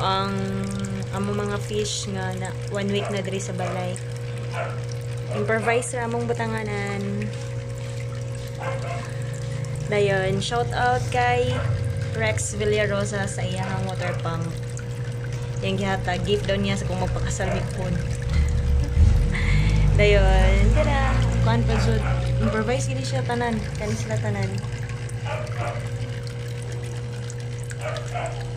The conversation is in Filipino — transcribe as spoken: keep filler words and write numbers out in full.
ang amo mga fish nga na one week na diri sa balay. Improvise ra among butanganan. Dayon, shout out kay Rex Villarosa sa iyang water pump. Yung gihata, gift daw niya sa kung magpakasal po. Dayon, tara. Kuan pa so improvise gini siya tanan, kani sila tanan.